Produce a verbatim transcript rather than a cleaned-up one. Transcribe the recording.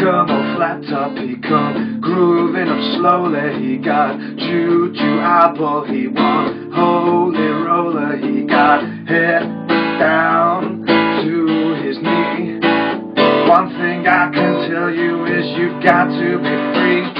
come all flat top, he come grooving up slowly. He got juju eyeball, he want holy roller. He got head down to his knee. One thing I can tell you is you've got to be free.